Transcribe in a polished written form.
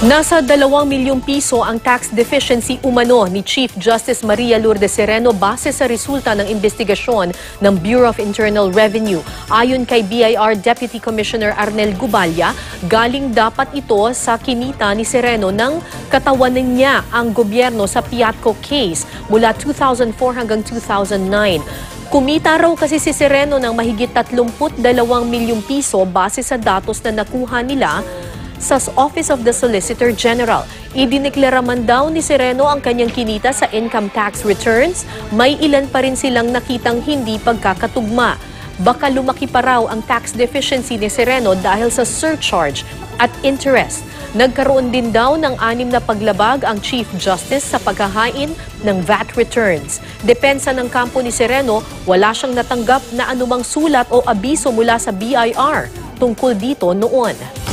Nasa 2 milyong piso ang tax deficiency umano ni Chief Justice Maria Lourdes Sereno base sa resulta ng investigasyon ng Bureau of Internal Revenue. Ayon kay BIR Deputy Commissioner Arnel Guballa, galing dapat ito sa kinita ni Sereno ng katawanan niya ang gobyerno sa Piatco case mula 2004 hanggang 2009. Kumita raw kasi si Sereno ng mahigit 32 milyong piso base sa datos na nakuha nila sa Office of the Solicitor General. Idineklara man daw ni Sereno ang kanyang kinita sa income tax returns, may ilan pa rin silang nakitang hindi pagkakatugma. Baka lumaki pa raw ang tax deficiency ni Sereno dahil sa surcharge at interest. Nagkaroon din daw ng 6 na paglabag ang Chief Justice sa paghahain ng VAT returns. Depensa ng kampo ni Sereno, wala siyang natanggap na anumang sulat o abiso mula sa BIR tungkol dito noon.